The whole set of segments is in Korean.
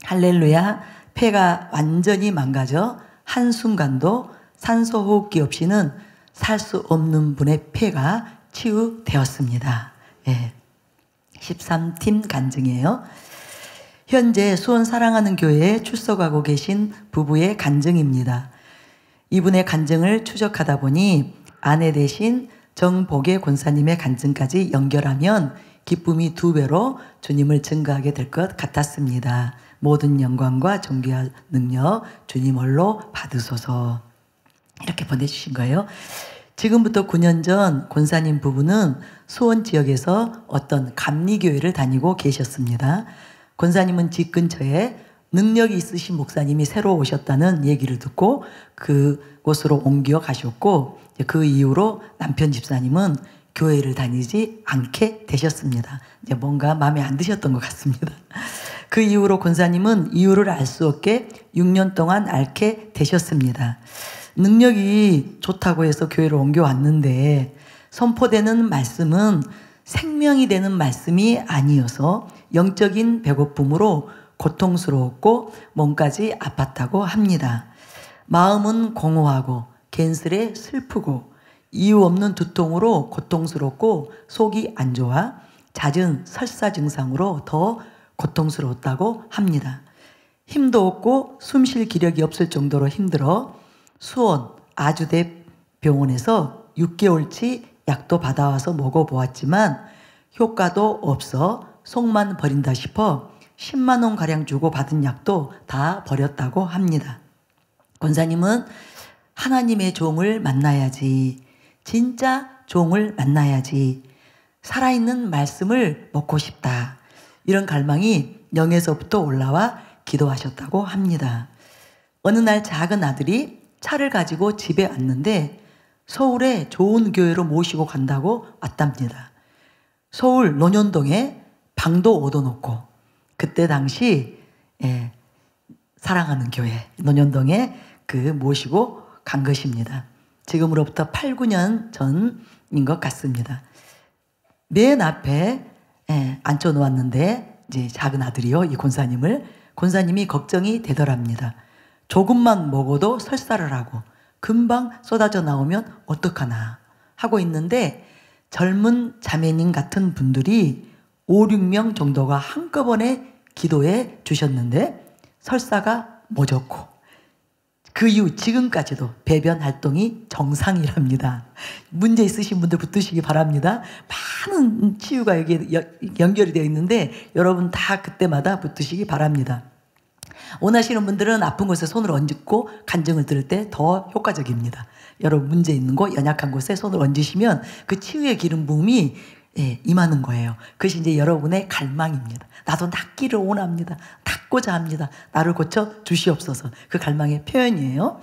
할렐루야. 폐가 완전히 망가져 한순간도 산소호흡기 없이는 살 수 없는 분의 폐가 치유되었습니다. 예. 13팀 간증이에요. 현재 수원 사랑하는 교회에 출석하고 계신 부부의 간증입니다. 이분의 간증을 추적하다 보니 아내 되신 정복의 권사님의 간증까지 연결하면 기쁨이 2배로 주님을 증거하게 될 것 같았습니다. 모든 영광과 존귀와 능력 주님 홀로 받으소서. 이렇게 보내주신 거예요. 지금부터 9년 전 권사님 부부는 수원 지역에서 어떤 감리교회를 다니고 계셨습니다. 권사님은 집 근처에 능력이 있으신 목사님이 새로 오셨다는 얘기를 듣고 그곳으로 옮겨 가셨고, 그 이후로 남편 집사님은 교회를 다니지 않게 되셨습니다. 이제 뭔가 마음에 안 드셨던 것 같습니다. 그 이후로 권사님은 이유를 알 수 없게 6년 동안 앓게 되셨습니다. 능력이 좋다고 해서 교회를 옮겨왔는데 선포되는 말씀은 생명이 되는 말씀이 아니어서 영적인 배고픔으로 고통스러웠고 몸까지 아팠다고 합니다. 마음은 공허하고 괜스레 슬프고 이유 없는 두통으로 고통스럽고 속이 안 좋아 잦은 설사 증상으로 더 고통스러웠다고 합니다. 힘도 없고 숨 쉴 기력이 없을 정도로 힘들어 수원 아주대 병원에서 6개월치 약도 받아와서 먹어보았지만 효과도 없어 속만 버린다 싶어 10만 원가량 주고 받은 약도 다 버렸다고 합니다. 권사님은 하나님의 종을 만나야지, 진짜 종을 만나야지, 살아있는 말씀을 먹고 싶다, 이런 갈망이 영에서부터 올라와 기도하셨다고 합니다. 어느 날 작은 아들이 차를 가지고 집에 왔는데 서울에 좋은 교회로 모시고 간다고 왔답니다. 서울 논현동에 방도 얻어놓고, 그때 당시 사랑하는 교회 논현동에 모시고 간 것입니다. 지금으로부터 8, 9년 전인 것 같습니다. 맨 앞에 앉혀놓았는데 이제 작은 아들이요, 이 권사님이 걱정이 되더랍니다. 조금만 먹어도 설사를 하고 금방 쏟아져 나오면 어떡하나 하고 있는데 젊은 자매님 같은 분들이 5, 6명 정도가 한꺼번에 기도해 주셨는데 설사가 멎었고 그 이후 지금까지도 배변 활동이 정상이랍니다. 문제 있으신 분들 붙으시기 바랍니다. 많은 치유가 여기에 연결이 되어 있는데 여러분 다 그때마다 붙으시기 바랍니다. 원하시는 분들은 아픈 곳에 손을 얹고 간증을 들을 때 더 효과적입니다. 여러분 문제 있는 곳, 연약한 곳에 손을 얹으시면 그 치유의 기름 부음이 임하는 거예요. 그것이 이제 여러분의 갈망입니다. 나도 낫기를 원합니다. 낫고자 합니다. 나를 고쳐 주시옵소서. 그 갈망의 표현이에요.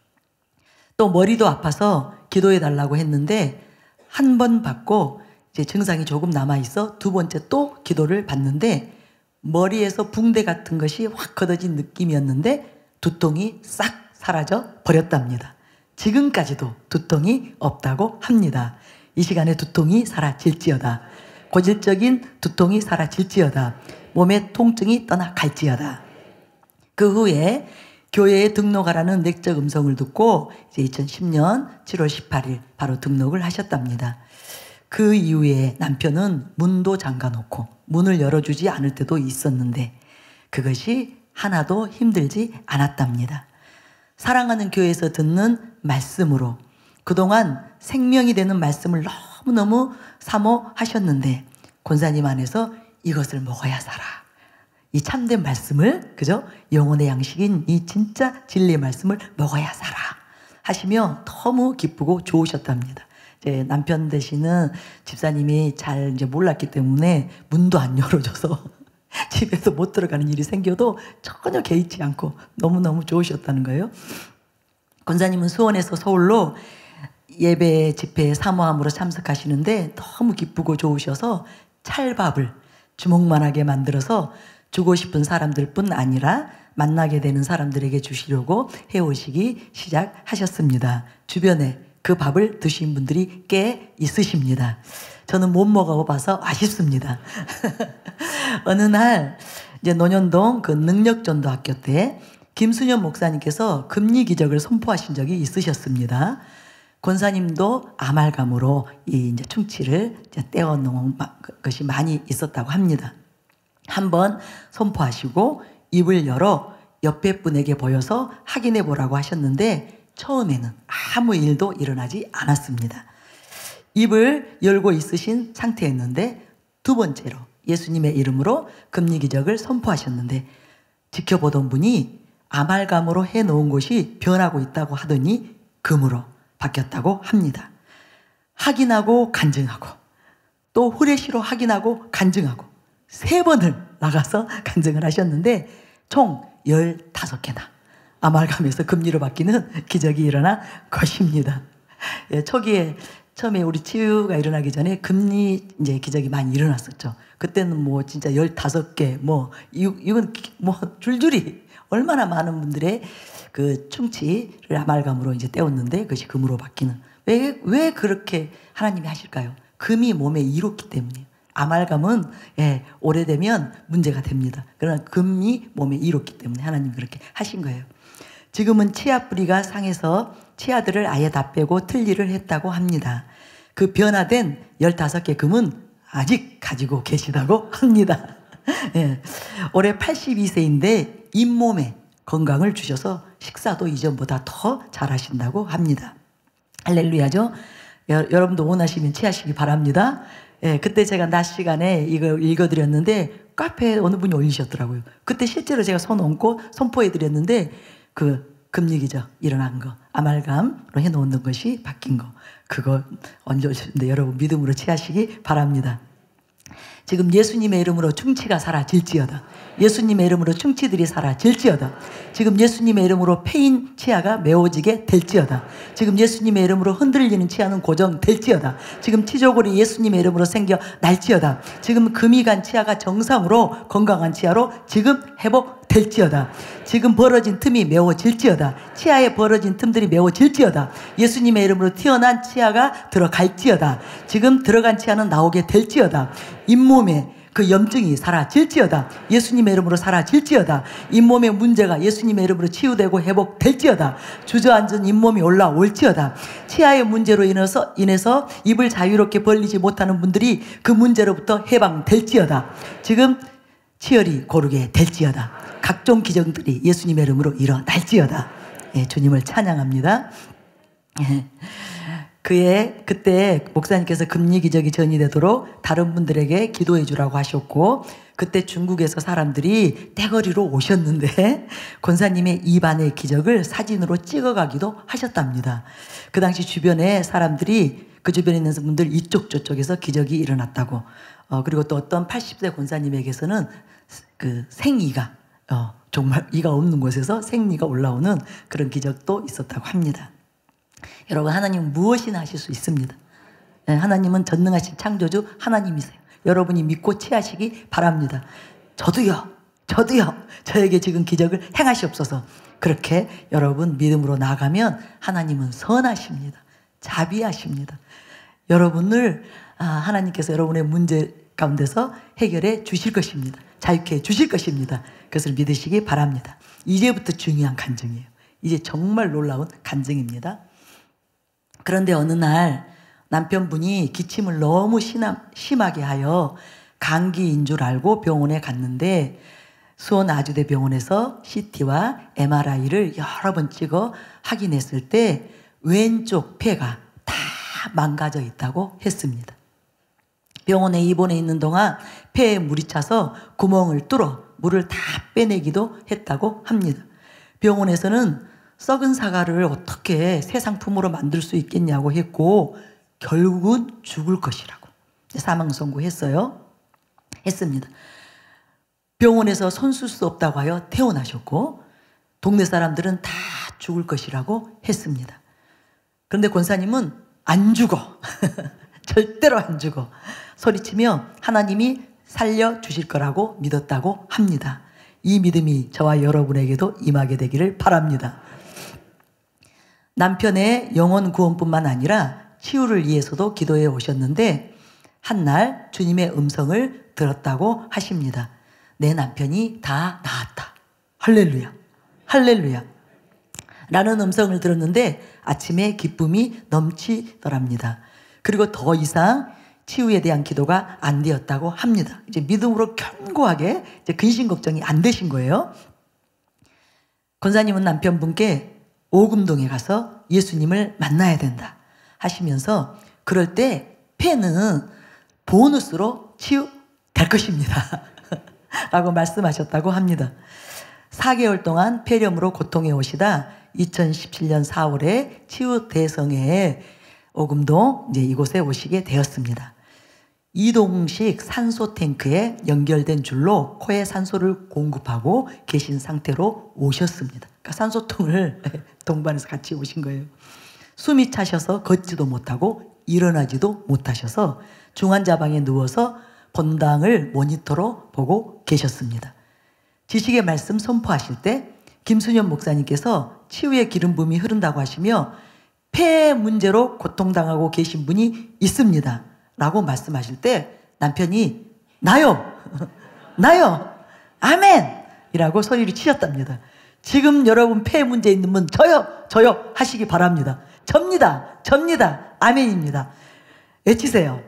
또 머리도 아파서 기도해 달라고 했는데 한 번 받고 이제 증상이 조금 남아있어 두 번째 또 기도를 받는데 머리에서 붕대 같은 것이 확 걷어진 느낌이었는데 두통이 싹 사라져 버렸답니다. 지금까지도 두통이 없다고 합니다. 이 시간에 두통이 사라질지어다. 고질적인 두통이 사라질지어다. 몸의 통증이 떠나갈지어다. 그 후에 교회에 등록하라는 내적 음성을 듣고 이제 2010년 7월 18일 바로 등록을 하셨답니다. 그 이후에 남편은 문도 잠가놓고 문을 열어주지 않을 때도 있었는데 그것이 하나도 힘들지 않았답니다. 사랑하는 교회에서 듣는 말씀으로 그동안 생명이 되는 말씀을 너무너무 사모하셨는데 권사님 안에서 이것을 먹어야 살아, 이 참된 말씀을, 그죠? 영혼의 양식인 이 진짜 진리의 말씀을 먹어야 살아 하시며 너무 기쁘고 좋으셨답니다. 이제 남편 되시는 집사님이 잘 이제 몰랐기 때문에 문도 안 열어줘서 집에서 못 들어가는 일이 생겨도 전혀 개의치 않고 너무너무 좋으셨다는 거예요. 권사님은 수원에서 서울로 예배 집회에 사모함으로 참석하시는데 너무 기쁘고 좋으셔서 찰밥을 주먹만하게 만들어서 주고 싶은 사람들 뿐 아니라 만나게 되는 사람들에게 주시려고 해오시기 시작하셨습니다. 주변에 그 밥을 드신 분들이 꽤 있으십니다. 저는 못 먹어봐서 아쉽습니다. 어느 날 이제 논현동 그 능력전도학교 때 김수년 목사님께서 금리 기적을 선포하신 적이 있으셨습니다. 권사님도 아말감으로 이 이제 충치를 이제 떼어놓은 것이 많이 있었다고 합니다. 한번 선포하시고 입을 열어 옆에 분에게 보여서 확인해 보라고 하셨는데 처음에는 아무 일도 일어나지 않았습니다. 입을 열고 있으신 상태였는데 두 번째로 예수님의 이름으로 금리 기적을 선포하셨는데 지켜보던 분이 아말감으로 해놓은 곳이 변하고 있다고 하더니 금으로 바뀌었다고 합니다. 확인하고 간증하고 또 후레쉬로 확인하고 간증하고 3번을 나가서 간증을 하셨는데 총 15개나 아말감에서 금리로 바뀌는 기적이 일어난 것입니다. 예, 처음에 우리 치유가 일어나기 전에 금리 이제 기적이 많이 일어났었죠. 그때는 뭐 진짜 15개 이건 뭐 줄줄이 얼마나 많은 분들의 그 충치를 아말감으로 이제 떼었는데 그것이 금으로 바뀌는 왜 그렇게 하나님이 하실까요? 금이 몸에 이롭기 때문이에요. 아말감은 예, 오래되면 문제가 됩니다. 그러나 금이 몸에 이롭기 때문에 하나님이 그렇게 하신 거예요. 지금은 치아 뿌리가 상해서 치아들을 아예 다 빼고 틀니를 했다고 합니다. 그 변화된 15개 금은 아직 가지고 계시다고 합니다. 예, 올해 82세인데 잇몸에 건강을 주셔서 식사도 이전보다 더 잘하신다고 합니다. 할렐루야죠. 여러분도 원하시면 취하시기 바랍니다. 예, 그때 제가 낮 시간에 이거 읽어드렸는데 카페에 어느 분이 올리셨더라고요. 그때 실제로 제가 손 얹고 선포해드렸는데 그 금리기적 일어난 거, 아말감으로 해놓는 것이 바뀐 거, 그거 얹어주는데 여러분 믿음으로 취하시기 바랍니다. 지금 예수님의 이름으로 충치가 사라질지어다. 예수님의 이름으로 충치들이 사라질지어다. 지금 예수님의 이름으로 패인 치아가 메워지게 될지어다. 지금 예수님의 이름으로 흔들리는 치아는 고정될지어다. 지금 치조골이 예수님의 이름으로 생겨 날지어다. 지금 금이 간 치아가 정상으로 건강한 치아로 지금 회복될지어다. 지금 벌어진 틈이 메워질지어다. 치아에 벌어진 틈들이 메워질지어다. 예수님의 이름으로 튀어난 치아가 들어갈지어다. 지금 들어간 치아는 나오게 될지어다. 잇몸에 그 염증이 사라질지어다. 예수님의 이름으로 사라질지어다. 잇몸의 문제가 예수님의 이름으로 치유되고 회복될지어다. 주저앉은 잇몸이 올라올지어다. 치아의 문제로 인해서 입을 자유롭게 벌리지 못하는 분들이 그 문제로부터 해방될지어다. 지금 치열이 고르게 될지어다. 각종 기적들이 예수님의 이름으로 일어날지어다. 예, 주님을 찬양합니다. 예. 그때 목사님께서 금리 기적이 전이되도록 다른 분들에게 기도해 주라고 하셨고 그때 중국에서 사람들이 떼거리로 오셨는데 권사님의 입안의 기적을 사진으로 찍어가기도 하셨답니다. 그 당시 주변에 사람들이 그 주변에 있는 분들 이쪽 저쪽에서 기적이 일어났다고 그리고 또 어떤 80세 권사님에게서는 그 생이가 정말 이가 없는 곳에서 생리가 올라오는 그런 기적도 있었다고 합니다. 여러분 하나님은 무엇이나 하실 수 있습니다. 하나님은 전능하신 창조주 하나님이세요. 여러분이 믿고 취하시기 바랍니다. 저도요 저에게 지금 기적을 행하시옵소서. 그렇게 여러분 믿음으로 나가면 하나님은 선하십니다. 자비하십니다. 여러분을 하나님께서 여러분의 문제 가운데서 해결해 주실 것입니다. 자유케 해 주실 것입니다. 그것을 믿으시기 바랍니다. 이제부터 중요한 간증이에요. 이제 정말 놀라운 간증입니다. 그런데 어느 날 남편분이 기침을 너무 심하게 하여 감기인 줄 알고 병원에 갔는데 수원 아주대 병원에서 CT와 MRI를 여러 번 찍어 확인했을 때 왼쪽 폐가 다 망가져 있다고 했습니다. 병원에 입원해 있는 동안 폐에 물이 차서 구멍을 뚫어 물을 다 빼내기도 했다고 합니다. 병원에서는 썩은 사과를 어떻게 새 상품으로 만들 수 있겠냐고 했고 결국은 죽을 것이라고 사망 선고했습니다. 병원에서 손 쓸 수 없다고 하여 퇴원하셨고 동네 사람들은 다 죽을 것이라고 했습니다. 그런데 권사님은 안 죽어. 절대로 안 죽어. 소리치며 하나님이 살려주실 거라고 믿었다고 합니다. 이 믿음이 저와 여러분에게도 임하게 되기를 바랍니다. 남편의 영혼 구원뿐만 아니라 치유를 위해서도 기도해 오셨는데 한날 주님의 음성을 들었다고 하십니다. 내 남편이 다 나았다. 할렐루야. 할렐루야. 라는 음성을 들었는데 아침에 기쁨이 넘치더랍니다. 그리고 더 이상 치유에 대한 기도가 안 되었다고 합니다. 이제 믿음으로 견고하게 이제 근심 걱정이 안 되신 거예요. 권사님은 남편분께 오금동에 가서 예수님을 만나야 된다 하시면서 그럴 때 폐는 보너스로 치유될 것입니다. 라고 말씀하셨다고 합니다. 4개월 동안 폐렴으로 고통해 오시다 2017년 4월에 치유 대성회에 오금동 이제 이곳에 오시게 되었습니다. 이동식 산소 탱크에 연결된 줄로 코에 산소를 공급하고 계신 상태로 오셨습니다. 그러니까 산소통을 동반해서 같이 오신 거예요. 숨이 차셔서 걷지도 못하고 일어나지도 못하셔서 중환자방에 누워서 본당을 모니터로 보고 계셨습니다. 지식의 말씀 선포하실 때 김순현 목사님께서 치유의 기름 부음이 흐른다고 하시며 폐 문제로 고통당하고 계신 분이 있습니다 라고 말씀하실 때 남편이 나요 나요 아멘 이라고 소리를 치셨답니다. 지금 여러분 폐 문제 있는 분 저요 하시기 바랍니다. 접니다 아멘입니다. 외치세요.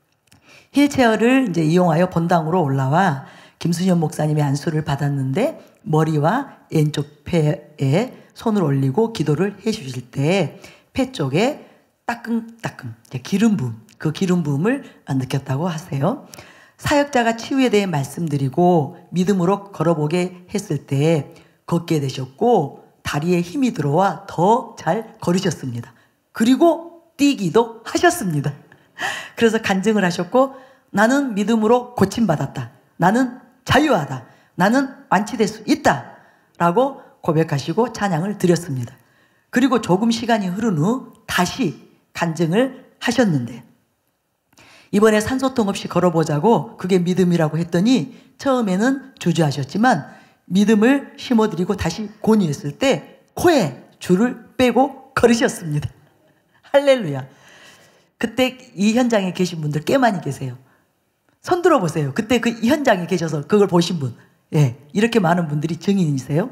휠체어를 이제 이용하여 본당으로 올라와 김순현 목사님의 안수를 받았는데 머리와 왼쪽 폐에 손을 올리고 기도를 해 주실 때 폐 쪽에 따끔따끔 기름 부음, 그 기름 부음을 느꼈다고 하세요. 사역자가 치유에 대해 말씀드리고 믿음으로 걸어보게 했을 때 걷게 되셨고 다리에 힘이 들어와 더 잘 걸으셨습니다. 그리고 뛰기도 하셨습니다. 그래서 간증을 하셨고 나는 믿음으로 고침받았다. 나는 자유하다. 나는 완치될 수 있다. 라고 고백하시고 찬양을 드렸습니다. 그리고 조금 시간이 흐른 후 다시 간증을 하셨는데 이번에 산소통 없이 걸어보자고 그게 믿음이라고 했더니 처음에는 주저하셨지만 믿음을 심어드리고 다시 권유했을 때 코에 줄을 빼고 걸으셨습니다. 할렐루야. 그때 이 현장에 계신 분들 꽤 많이 계세요. 손 들어보세요. 그때 그 현장에 계셔서 그걸 보신 분. 예, 이렇게 많은 분들이 증인이세요.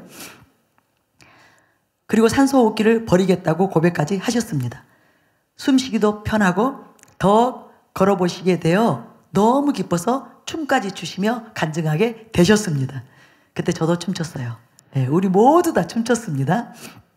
그리고 산소호흡기를 버리겠다고 고백까지 하셨습니다. 숨쉬기도 편하고 더 걸어보시게 되어 너무 기뻐서 춤까지 추시며 간증하게 되셨습니다. 그때 저도 춤췄어요. 예, 우리 모두 다 춤췄습니다.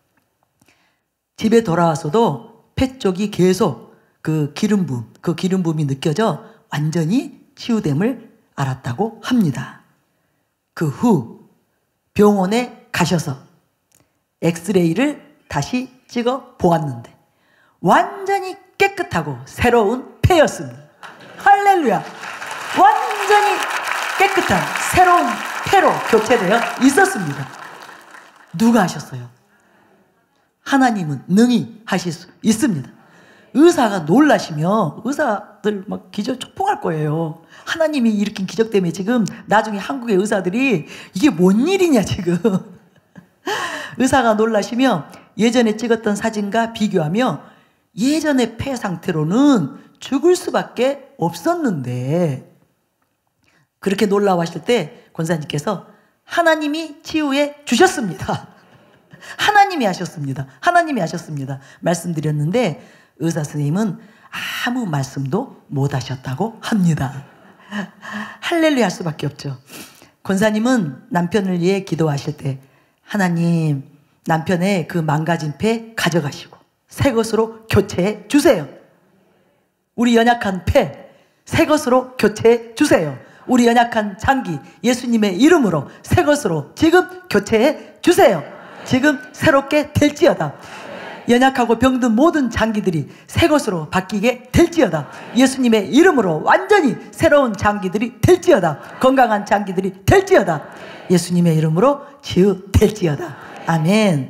집에 돌아와서도 폐 쪽이 계속 그 기름 부음이 느껴져 완전히 치유됨을 알았다고 합니다. 그 후 병원에 가셔서 엑스레이를 다시 찍어 보았는데 완전히 깨끗하고 새로운 폐였습니다. 할렐루야. 완전히 깨끗한 새로운 폐로 교체되어 있었습니다. 누가 하셨어요? 하나님은 능히 하실 수 있습니다. 의사가 놀라시며 의사들 막 기절 초풍할 거예요. 하나님이 일으킨 기적 때문에 지금 나중에 한국의 의사들이 이게 뭔 일이냐 지금. 의사가 놀라시며 예전에 찍었던 사진과 비교하며 예전의 폐 상태로는 죽을 수밖에 없었는데 그렇게 놀라워하실 때 권사님께서 하나님이 치유해 주셨습니다. 하나님이 하셨습니다. 하나님이 하셨습니다. 말씀드렸는데 의사 선생님은 아무 말씀도 못 하셨다고 합니다. 할렐루야 할 수밖에 없죠. 권사님은 남편을 위해 기도하실 때 하나님 남편의 그 망가진 폐 가져가시고 새 것으로 교체해 주세요. 우리 연약한 폐 새 것으로 교체해 주세요. 우리 연약한 장기 예수님의 이름으로 새 것으로 지금 교체해 주세요. 지금 새롭게 될지어다. 연약하고 병든 모든 장기들이 새 것으로 바뀌게 될지어다. 예수님의 이름으로 완전히 새로운 장기들이 될지어다. 건강한 장기들이 될지어다. 예수님의 이름으로 치유될지어다. 아멘.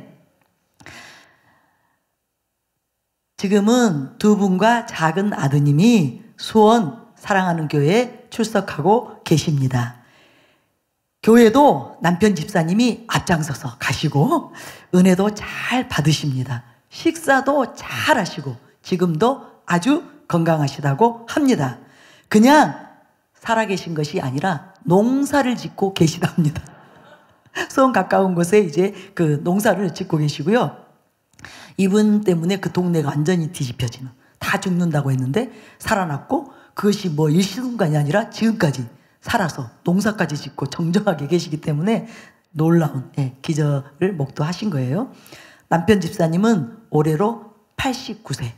지금은 두 분과 작은 아드님이 수원 사랑하는 교회에 출석하고 계십니다. 교회도 남편 집사님이 앞장서서 가시고 은혜도 잘 받으십니다. 식사도 잘 하시고 지금도 아주 건강하시다고 합니다. 그냥 살아계신 것이 아니라 농사를 짓고 계시답니다. 수원 가까운 곳에 이제 그 농사를 짓고 계시고요. 이분 때문에 그 동네가 완전히 뒤집혀지는, 다 죽는다고 했는데 살아났고, 그것이 뭐 일시순간이 아니라 지금까지 살아서 농사까지 짓고 정정하게 계시기 때문에 놀라운 기적을 목도하신 거예요. 남편 집사님은 올해로 89세.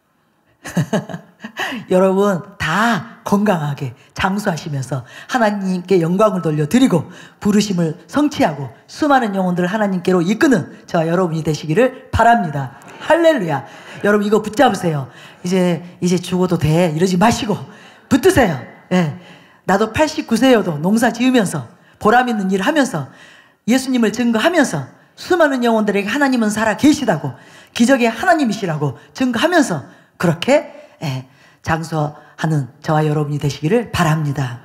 여러분 다 건강하게 장수하시면서 하나님께 영광을 돌려드리고 부르심을 성취하고 수많은 영혼들을 하나님께로 이끄는 저와 여러분이 되시기를 바랍니다. 할렐루야. 여러분 이거 붙잡으세요. 이제 죽어도 돼 이러지 마시고 붙드세요. 나도 89세여도 농사 지으면서 보람 있는 일을 하면서 예수님을 증거하면서 수많은 영혼들에게 하나님은 살아 계시다고, 기적의 하나님이시라고 증거하면서 그렇게 장수하는 저와 여러분이 되시기를 바랍니다.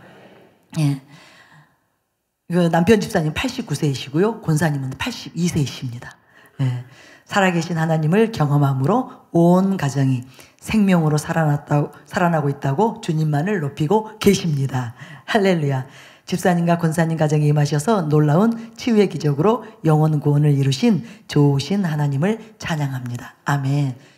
그 남편 집사님 89세이시고요. 권사님은 82세이십니다. 살아계신 하나님을 경험함으로 온 가정이 생명으로 살아나고 있다고 주님만을 높이고 계십니다. 할렐루야. 집사님과 권사님 가정에 임하셔서 놀라운 치유의 기적으로 영혼 구원을 이루신 좋으신 하나님을 찬양합니다. 아멘.